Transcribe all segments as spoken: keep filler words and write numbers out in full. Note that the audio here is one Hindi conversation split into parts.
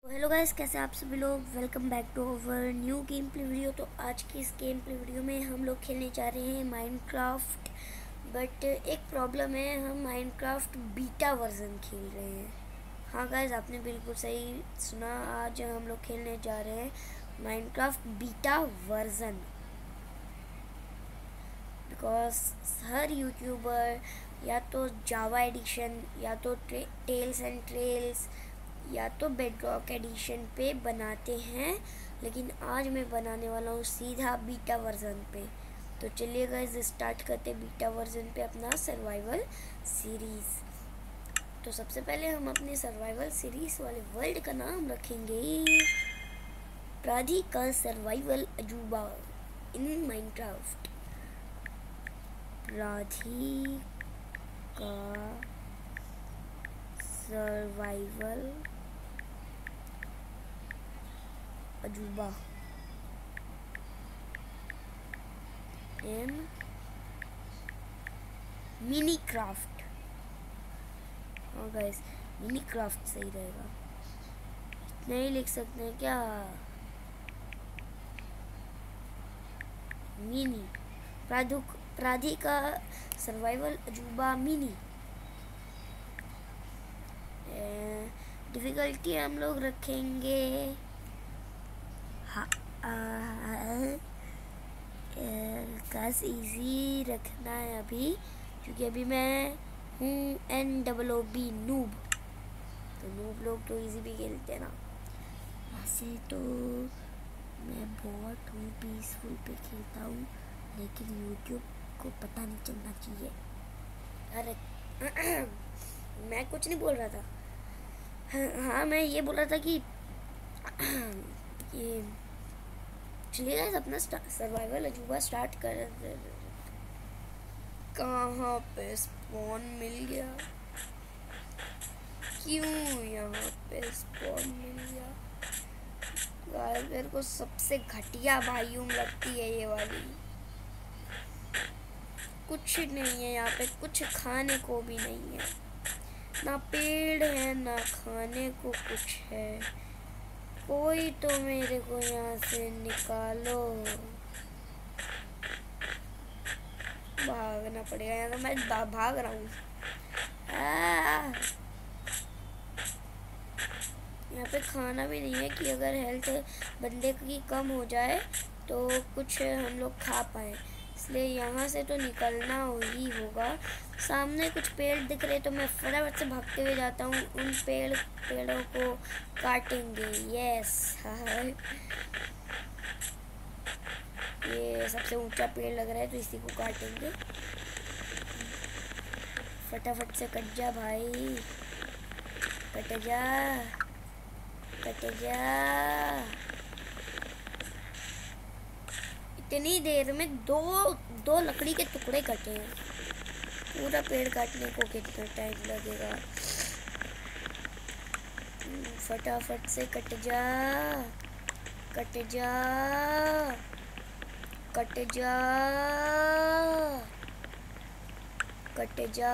हेलो गाइस, कैसे आप सभी लोग। Welcome back to our new gameplay video. तो आज की इस गेम प्ले वीडियो में हम लोग खेलने जा रहे हैं माइनक्राफ्ट। बट एक प्रॉब्लम है, हम माइनक्राफ्ट बीटा वर्जन खेल रहे हैं। हाँ गाइस, आपने बिल्कुल सही सुना, आज हम लोग खेलने जा रहे हैं माइनक्राफ्ट बीटा वर्जन। बिकॉज हर यूट्यूबर या तो जावा एडिशन या तो टेल्स एंड ट्रेल्स या तो बेडरॉक एडिशन पे बनाते हैं, लेकिन आज मैं बनाने वाला हूँ सीधा बीटा वर्जन पे। तो चलिए गाइस स्टार्ट करते हैं बीटा वर्जन पे अपना सर्वाइवल सीरीज़। तो सबसे पहले हम अपने सर्वाइवल सीरीज़ वाले वर्ल्ड का नाम रखेंगे प्राधी का सर्वाइवल अजूबा इन माइनक्राफ्ट। प्राधी का सर्वाइवल अजूबा इन मिनी क्राफ्ट। हाँ गाइस, मिनी क्राफ्ट सही रहेगा, नहीं लिख सकते हैं क्या? मिनी प्राधुक प्राधी का सर्वाइवल अजूबा मिनी। डिफ़िकल्टी हम लोग रखेंगे हाँ काश इजी रखना है अभी, क्योंकि अभी मैं हूँ N double O B noob. तो नूब लोग तो इजी भी खेलते हैं ना। वैसे तो मैं बहुत हूँ, पीसफुल पे खेलता हूँ, लेकिन यूट्यूब को पता नहीं चलना चाहिए। अरे मैं कुछ नहीं बोल रहा था। हाँ, हाँ मैं ये बोल रहा था कि ये चलिए गाइस अपना सर्वाइवल अजूबा स्टार्ट कर। कहाँ पे स्पॉन मिल गया? क्यों यहाँ पे स्पॉन मिल गया? गाइस मेरे को सबसे घटिया वॉल्यूम लगती है ये वाली। कुछ नहीं है यहाँ पे, कुछ खाने को भी नहीं है, ना पेड़ है ना खाने को कुछ है। कोई तो मेरे को यहाँ से निकालो, भागना पड़ेगा यहाँ। तो मैं भाग रहा हूँ। यहाँ पे खाना भी नहीं है कि अगर हेल्थ बंदे की कम हो जाए तो कुछ हम लोग खा पाए, इसलिए यहाँ से तो निकलना ही होगा। सामने कुछ पेड़ दिख रहे तो मैं फटाफट से भागते हुए जाता हूँ, उन पेड़ पेड़ों को काटेंगे। यस ये सबसे ऊंचा पेड़ लग रहा है तो इसी को काटेंगे। फटाफट से कट जा भाई, कट जा कट जा। इतनी देर में दो दो लकड़ी के टुकड़े कटे हैं। पूरा पेड़ काटने को कितना टाइम लगेगा? फटाफट से कट जा कट जा कट जा कट जा।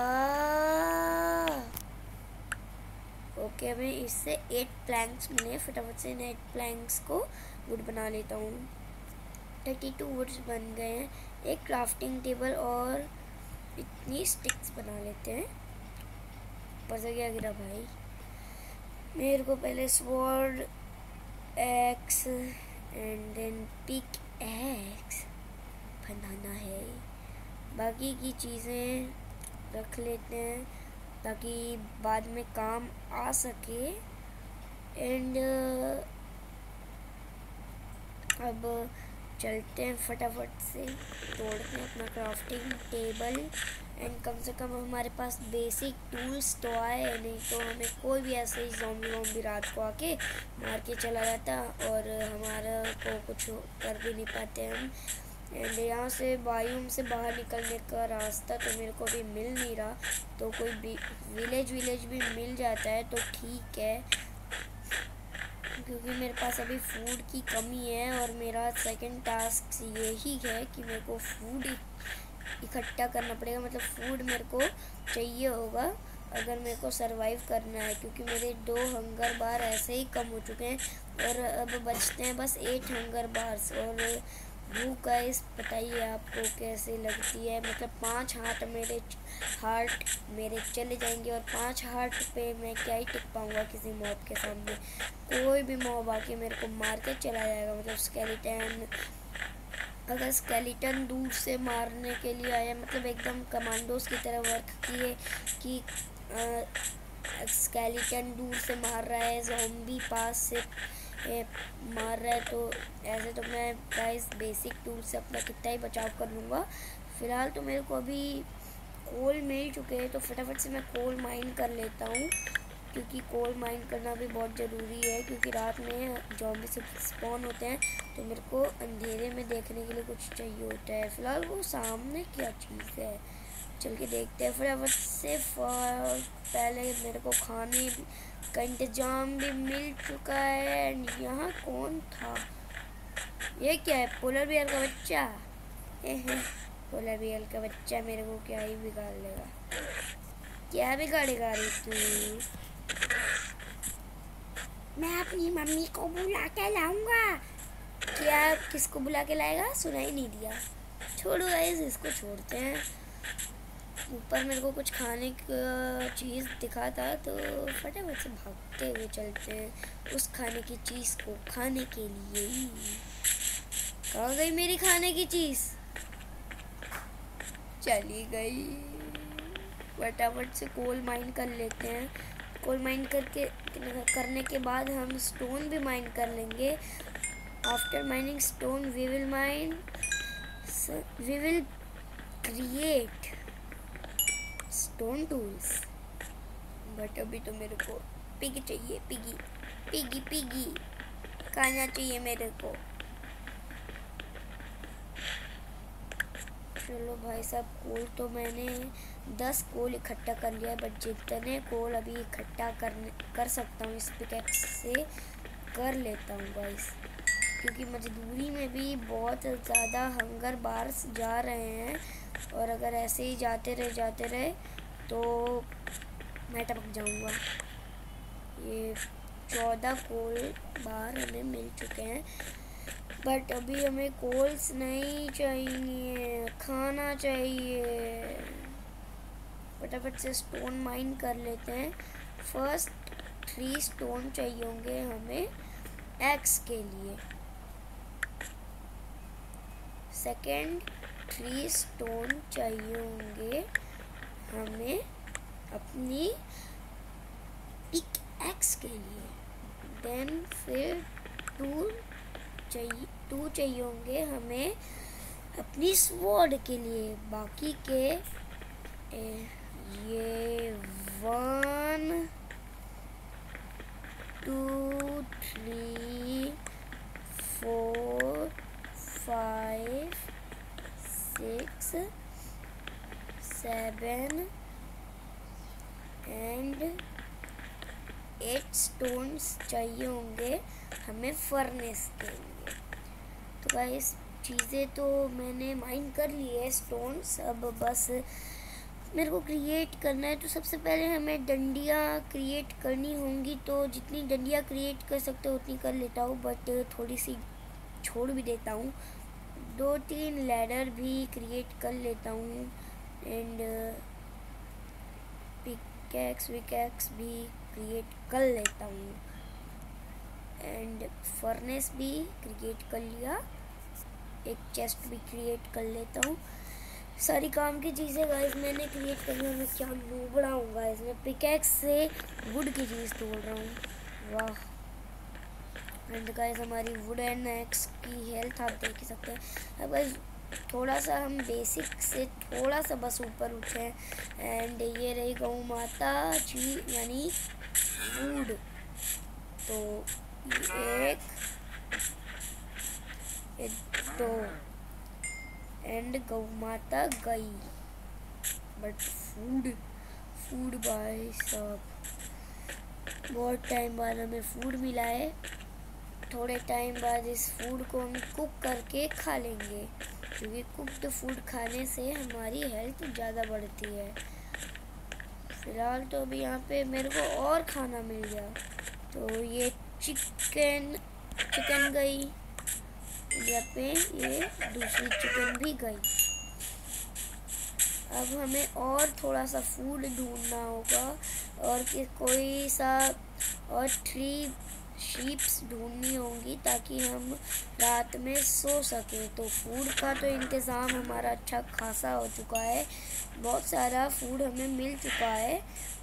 ओके, हमें इससे एट प्लैंक्स मिले। फटाफट से इन एट प्लैंक्स को वुड बना लेता हूँ। थर्टी टू वुड्स बन गए हैं। एक क्राफ्टिंग टेबल और इतनी स्टिक्स बना लेते हैं। ऊपर से क्या गिरा भाई? मेरे को पहले sword axe and then pickaxe बनाना है। बाकी की चीज़ें रख लेते हैं ताकि बाद में काम आ सके। एंड अब चलते हैं, फटाफट से तोड़ते हैं अपना क्राफ्टिंग टेबल। एंड कम से कम हमारे पास बेसिक टूल्स तो आए, नहीं तो हमें कोई भी ऐसे ही ज़ॉम्बी वॉम्बी रात को आके मार के चला जाता और हमारा को कुछ कर भी नहीं पाते हम। एंड यहाँ से बायूम से बाहर निकलने का रास्ता तो मेरे को अभी मिल नहीं रहा, तो कोई भी विलेज विलेज भी मिल जाता है तो ठीक है, क्योंकि मेरे पास अभी फूड की कमी है। और मेरा सेकंड टास्क यही है कि मेरे को फूड इकट्ठा करना पड़ेगा, मतलब फूड मेरे को चाहिए होगा अगर मेरे को सरवाइव करना है, क्योंकि मेरे दो हंगर बार ऐसे ही कम हो चुके हैं और अब बचते हैं बस एट हंगर बार्स। और भूख गाइस बताइए आपको कैसे लगती है, मतलब पांच हार्ट मेरे हार्ट मेरे चले जाएंगे और पांच हार्ट पे मैं क्या ही टिक पाऊँगा किसी मॉब के सामने। कोई भी मॉब आके मेरे को मार के चला जाएगा, मतलब स्केलेटन। अगर स्केलेटन दूर से मारने के लिए आया, मतलब एकदम कमांडोज की तरह वर्क किए कि स्केलेटन दूर से मार रहा है, ज़ॉम्बी पास से ए, मार रहा है, तो ऐसे तो मैं गाइस बेसिक टूल से अपना कितना ही बचाव कर लूँगा। फ़िलहाल तो मेरे को अभी कोल मिल चुके हैं, तो फटाफट से मैं कोल माइन कर लेता हूँ, क्योंकि कोल माइन करना भी बहुत ज़रूरी है, क्योंकि रात में ज़ॉम्बी से स्पॉन होते हैं तो मेरे को अंधेरे में देखने के लिए कुछ चाहिए होता है। फ़िलहाल वो सामने क्या चीज़ है, चल के देखते हैं फटाफट से। पहले मेरे को खाने का इंतज़ाम भी मिल चुका है। एंड यहाँ कौन था, ये क्या है, पोलर बियर का बच्चा। पोलर बियर का बच्चा मेरे को क्या ही बिगाड़ लेगा, क्या बिगाड़ेगा रे तू। मैं अपनी मम्मी को बुला के लाऊंगा। क्या किसको बुला के लाएगा, सुना ही नहीं दिया। छोड़ो गाइस, इसको छोड़ते हैं। ऊपर मेरे को कुछ खाने का चीज़ दिखा था, तो फटाफट से भागते हुए चलते हैं उस खाने की चीज़ को खाने के लिए ही। कहाँ गई मेरी खाने की चीज़, चली गई। फटाफट से कोल माइन कर लेते हैं। कोल माइन करके करने के बाद हम स्टोन भी माइन कर लेंगे। After mining stone we will mine we will create stone tools. But अभी तो मेरे को पिगी चाहिए, पिगी पिगी पिगी खाना चाहिए मेरे को। चलो भाई साहब, कोल तो मैंने दस कोल इकट्ठा कर लिया है, बट जितने कोल अभी इकट्ठा करने कर सकता हूँ इस पिकैक्स से कर लेता हूँ गाइस, क्योंकि मजदूरी में भी बहुत ज़्यादा हंगर बार्स जा रहे हैं और अगर ऐसे ही जाते रहे जाते रहे तो मैं टपक जाऊँगा। ये चौदह कोल बार हमें मिल चुके हैं, बट अभी हमें कोल्स नहीं चाहिए, खाना चाहिए। फटाफट से स्टोन माइन कर लेते हैं। फर्स्ट थ्री स्टोन चाहिए होंगे हमें एक्स के लिए, सेकेंड थ्री स्टोन चाहिए होंगे हमें अपनी पिक एक्स के लिए, देन फिर टू चाहिए टू चाहिए होंगे हमें अपनी स्वॉर्ड के लिए। बाकी के ए, ये one two three four five six seven and eight stones चाहिए होंगे हमें फर्नेस के लिए। तो गाइस चीज़ें तो मैंने माइन कर ली है स्टोन्स, अब बस मेरे को क्रिएट करना है। तो सबसे पहले हमें डंडियाँ क्रिएट करनी होंगी, तो जितनी डंडियाँ क्रिएट कर सकते हो उतनी कर लेता हूँ, बट थोड़ी सी छोड़ भी देता हूँ। दो तीन लैडर भी क्रिएट कर लेता हूँ एंड पिकैक्स विकैक्स भी क्रिएट कर लेता हूँ एंड फर्नेस भी क्रिएट कर लिया, एक चेस्ट भी क्रिएट कर लेता हूँ। सारी काम की चीज़ें गाइस मैंने क्रिएट कर लिया। मैं क्या लूबड़ा हूँ गाइस, मैं पिकैक्स से वुड की चीज़ तोड़ रहा हूँ, वाह। एंड गाइस हमारी वुड एंड एक्स की हेल्थ आप देख ही सकते हैं। अब गाइस थोड़ा सा हम बेसिक से थोड़ा सा बस ऊपर उठे एंड ये रही गौ माता जी यानी फूड। तो एक, एक दो एंड गौ माता गई, बट फूड फूड भाई साहब बहुत टाइम बाद हमें फूड मिला है। थोड़े टाइम बाद इस फूड को हम कुक करके खा लेंगे, क्योंकि कुक्ड फूड खाने से हमारी हेल्थ ज़्यादा बढ़ती है। फ़िलहाल तो अभी यहाँ पे मेरे को और खाना मिल गया। तो ये चिकन चिकन गई, यहाँ पे ये दूसरी चिकन भी गई। अब हमें और थोड़ा सा फूड ढूंढना होगा और कि कोई सा और थ्री शीप्स ढूंढनी होंगी ताकि हम रात में सो सकें। तो फूड का तो इंतज़ाम हमारा अच्छा खासा हो चुका है, बहुत सारा फूड हमें मिल चुका है।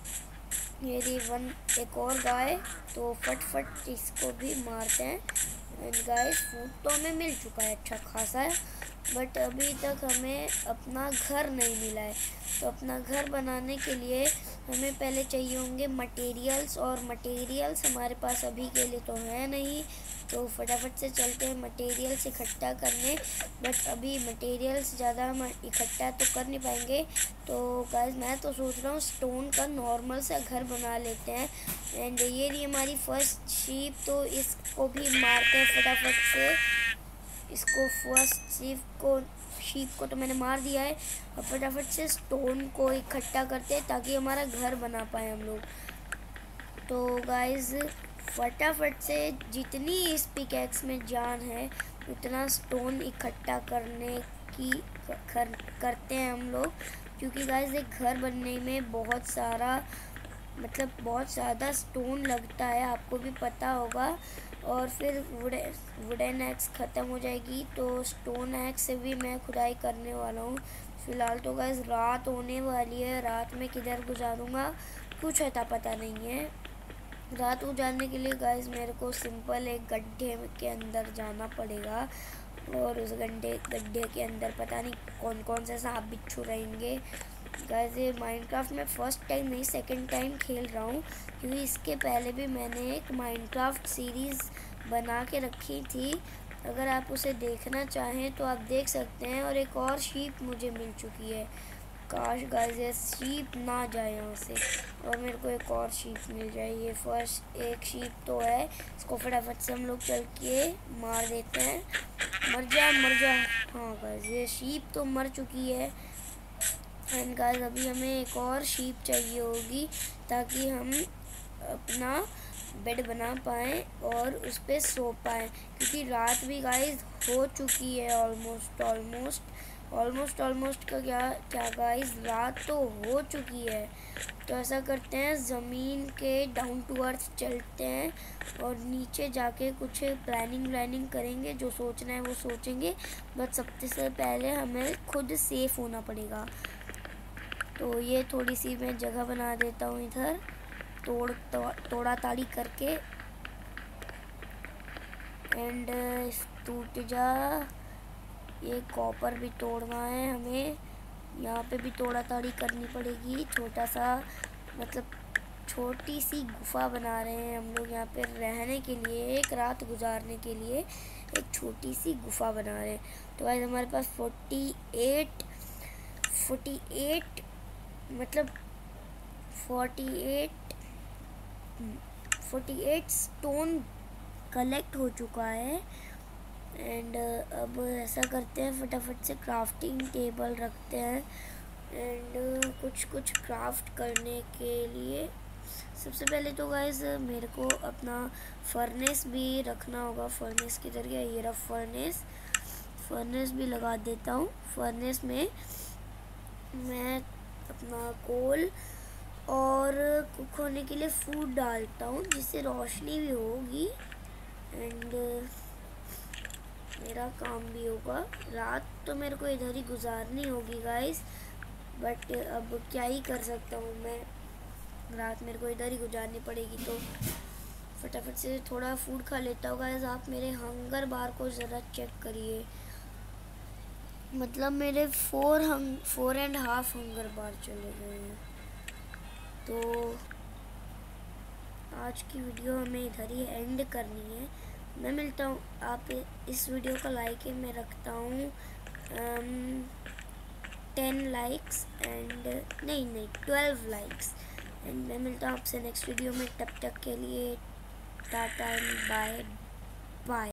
ये रही वन एक और गाय, तो फटफट इसको भी मारते हैं। एंड गाइस फूड तो हमें मिल चुका है अच्छा खासा है, बट अभी तक हमें अपना घर नहीं मिला है। तो अपना घर बनाने के लिए हमें पहले चाहिए होंगे मटेरियल्स, और मटेरियल्स हमारे पास अभी के लिए तो है नहीं। तो फटाफट से चलते हैं मटेरियल्स इकट्ठा करने, बट अभी मटेरियल्स ज़्यादा हम इकट्ठा तो कर नहीं पाएंगे। तो गाइस मैं तो सोच रहा हूँ स्टोन का नॉर्मल सा घर बना लेते हैं। एंड ये रही हमारी फर्स्ट शीप, तो इसको भी मारते हैं फटाफट से। इसको फर्स्ट शीप को शीप को तो मैंने मार दिया है। अब फटाफट से स्टोन को इकट्ठा करते हैं ताकि हमारा घर बना पाए हम लोग। तो गाइस फटाफट से जितनी इस पिकैक्स में जान है उतना स्टोन इकट्ठा करने की कर, करते हैं हम लोग, क्योंकि गाइस एक घर बनने में बहुत सारा मतलब बहुत ज़्यादा स्टोन लगता है, आपको भी पता होगा। और फिर वुडे वुडन एक्स ख़त्म हो जाएगी तो स्टोन एक्स से भी मैं खुदाई करने वाला हूँ। फ़िलहाल तो गाइस रात होने वाली है, रात में किधर गुजारूँगा कुछ अता पता नहीं है। रात गुजारने के लिए गाइस मेरे को सिंपल एक गड्ढे के अंदर जाना पड़ेगा, और उस गड्ढे गड्ढे के अंदर पता नहीं कौन कौन से सांप बिच्छू रहेंगे। गाइस ये माइनक्राफ्ट में फ़र्स्ट टाइम नहीं सेकंड टाइम खेल रहा हूँ, क्योंकि इसके पहले भी मैंने एक माइनक्राफ्ट सीरीज़ बना के रखी थी। अगर आप उसे देखना चाहें तो आप देख सकते हैं। और एक और शीप मुझे मिल चुकी है। काश गाइस ये शीप ना जाए यहाँ से और मेरे को एक और शीप मिल जाए। ये फर्स्ट एक शीप तो है, इसको फटाफट से हम लोग चल के मार देते हैं। मर जा मर जा। हाँ गाइस ये शीप तो मर चुकी है। एंड गाइस अभी हमें एक और शीप चाहिए होगी ताकि हम अपना बेड बना पाएँ और उस पर सो पाएँ, क्योंकि रात भी गाइस हो चुकी है ऑलमोस्ट ऑलमोस्ट ऑलमोस्ट ऑलमोस्ट का क्या क्या गाइस रात तो हो चुकी है। तो ऐसा करते हैं ज़मीन के डाउन टू अर्थ चलते हैं और नीचे जाके कुछ प्लानिंग व्लानिंग करेंगे, जो सोचना है वो सोचेंगे, बट सबसे पहले हमें खुद सेफ होना पड़ेगा। तो ये थोड़ी सी मैं जगह बना देता हूँ इधर तोड़ तो, तोड़ा ताड़ी करके। एंड टूट जा। ये कॉपर भी तोड़ना है हमें, यहाँ पे भी तोड़ा ताड़ी करनी पड़ेगी। छोटा सा मतलब छोटी सी गुफा बना रहे हैं हम लोग यहाँ पे रहने के लिए, एक रात गुजारने के लिए एक छोटी सी गुफा बना रहे हैं। तो आज हमारे पास फोर्टी एट फोर्टी एट मतलब forty eight forty eight stone collect हो चुका है। एंड अब ऐसा करते हैं फटाफट से क्राफ्टिंग टेबल रखते हैं। एंड कुछ कुछ क्राफ्ट करने के लिए सबसे पहले तो गाइस मेरे को अपना फर्नेस भी रखना होगा। फर्नेस किधर गया? ये रहा फर्नेस। फर्नेस भी लगा देता हूँ। फर्नेस में मैं अपना कोल और कुक होने के लिए फूड डालता हूँ, जिससे रोशनी भी होगी एंड मेरा काम भी होगा। रात तो मेरे को इधर ही गुजारनी होगी गाइस, बट अब क्या ही कर सकता हूँ मैं, रात मेरे को इधर ही गुजारनी पड़ेगी। तो फटाफट से थोड़ा फूड खा लेता हूँ गाइस। आप मेरे हंगर बार को ज़रा चेक करिए, मतलब मेरे four hung four and half hunger bar चले गए हैं। तो आज की वीडियो हमें इधर ही एंड करनी है। मैं मिलता हूँ, आप इस वीडियो का लाइक है मैं रखता हूँ टेन लाइक्स एंड नहीं नहीं ट्वेल्व लाइक्स। एंड मैं मिलता हूँ आपसे नेक्स्ट वीडियो में। तब तक के लिए टाटा एंड बाय बाय।